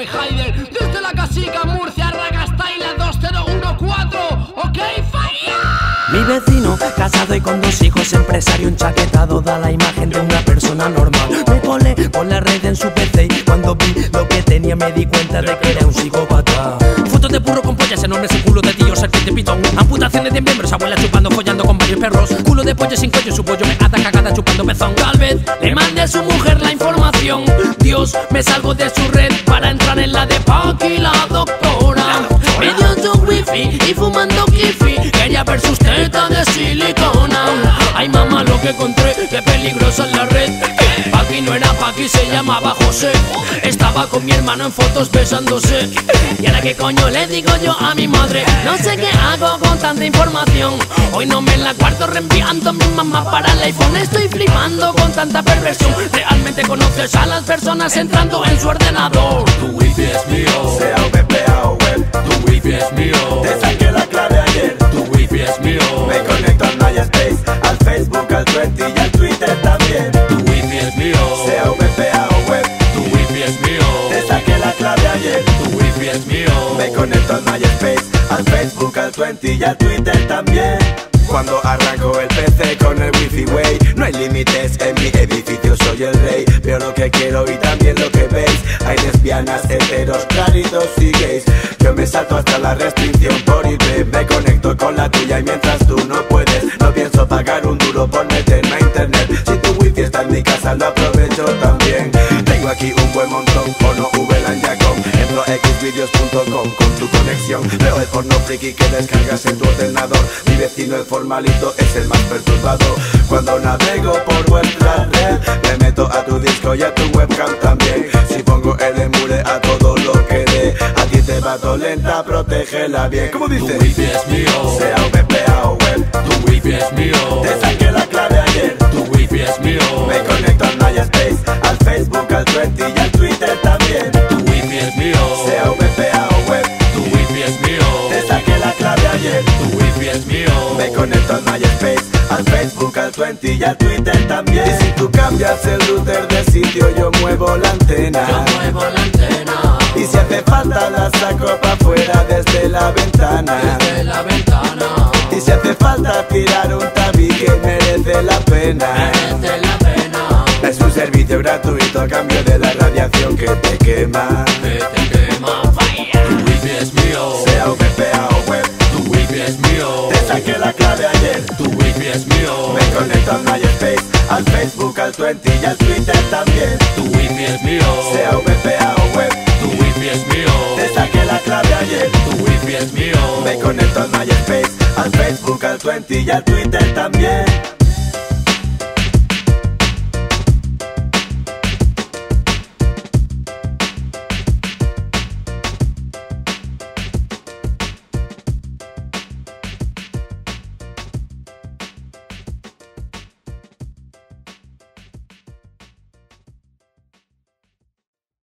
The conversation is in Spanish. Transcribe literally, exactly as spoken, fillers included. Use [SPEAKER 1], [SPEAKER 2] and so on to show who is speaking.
[SPEAKER 1] de Haider, desde la Casica, Murcia, Ragastaila dos cero uno cuatro. Ok, falla.
[SPEAKER 2] Mi vecino, casado y con dos hijos, empresario enchaquetado, da la imagen de una persona normal. Me colé con la red en su P C y cuando vi lo que tenía me di cuenta de que era un psicópata. Fotos de burro con pollas enormes y culo de tío, serpiente pitón. Amputaciones de miembros, abuela chupando, follando con varios perros. Culo de pollo sin cuello, su pollo me ata cagada chupando pezón. Tal vez le mande a su mujer la información. Dios, me salgo de su red para entrar en la de Paqui, la doctora. Me dio su wifi y fumando kifi, quería ver sus tetas de silicona. Ay mamá, lo que encontré, qué peligrosa es la red. Paqui no era Paqui, se llamaba José. Estaba con mi hermano en fotos besándose. Y ahora qué coño le digo yo a mi madre. No sé qué hago con tanta información. Hoy no me la guardo reenviando a mi mamá para el iPhone. Estoy flipando con tanta perversión. Realmente conoces a las personas entrando en su ordenador.
[SPEAKER 3] Tu wifi es mío,
[SPEAKER 4] sea V P A o web.
[SPEAKER 3] tu wifi es mío,
[SPEAKER 4] Te saqué la clave ayer.
[SPEAKER 3] tu wifi es mío,
[SPEAKER 4] Me conecto al MySpace, al Facebook, al Twitter y al Twitter también.
[SPEAKER 3] tu wifi es mío,
[SPEAKER 4] Sea V P A o web.
[SPEAKER 3] tu wifi es mío,
[SPEAKER 4] Te saqué la clave ayer.
[SPEAKER 3] tu wifi es mío.
[SPEAKER 4] Me conecto al MySpace, al Facebook, al Twitter y al Twitter también. Cuando arranco el P C con el wifi way, no hay límites en mi edificio, soy el rey. Veo lo que quiero y también lo que veis. Hay lesbianas, heteros, claritos y gays. Yo me salto hasta la restricción por I P. Me conecto con la tuya y mientras tú no puedes, no pienso pagar un duro por meterme a internet. Si tu wifi está en mi casa lo aprovecho también. Tengo aquí un buen montón, porno VLAN Yacom. Entro a xvideos punto com con tu conexión. Veo el porno friki que descargas en tu ordenador. Mi vecino el formalito es el más perturbado. Cuando navego por vuestra red, me meto a tu disco y a tu webcam también. Si pongo el emule a todo lo que dé, a ti te va lenta, protégela bien. ¿Cómo
[SPEAKER 3] Tu
[SPEAKER 4] dice?
[SPEAKER 3] wifi es mío,
[SPEAKER 4] Sea V P A o web.
[SPEAKER 3] tu wifi es mío,
[SPEAKER 4] Te saqué la clave ayer.
[SPEAKER 3] tu wifi es mío,
[SPEAKER 4] Me conecto al MySpace, al Facebook, al Twitter y al Twitter también.
[SPEAKER 3] tu wifi es mío,
[SPEAKER 4] Sea V P A o web.
[SPEAKER 3] tu wifi es mío,
[SPEAKER 4] Te saqué la clave ayer.
[SPEAKER 3] tu wifi es mío,
[SPEAKER 4] Me conecto al MySpace, al Facebook, al Twitter y al Twitter también. Y si tú cambias el router de sitio, yo muevo la antena.
[SPEAKER 2] Yo muevo la antena
[SPEAKER 4] Y si hace falta la saco pa' afuera desde la ventana.
[SPEAKER 2] desde la ventana.
[SPEAKER 4] Y si hace falta tirar un tabique merece la pena.
[SPEAKER 2] Merece la pena
[SPEAKER 4] Es un servicio gratuito a cambio de la radiación que te quema.
[SPEAKER 2] que te quema. Falla.
[SPEAKER 3] tu wifi es mío,
[SPEAKER 4] Sea V P A o web.
[SPEAKER 3] tu wifi es mío,
[SPEAKER 4] Te saqué la clave ayer.
[SPEAKER 3] tu wifi es mío,
[SPEAKER 4] Me conecto al MySpace, al Facebook, al Twitter y al Twitter también.
[SPEAKER 3] tu wifi es mío,
[SPEAKER 4] Sea V P A o web.
[SPEAKER 3] tu wifi es mío,
[SPEAKER 4] Te saqué la clave ayer.
[SPEAKER 3] tu wifi es mío.
[SPEAKER 4] Me conecto al MySpace, al Facebook, al Twitter y al Twitter también.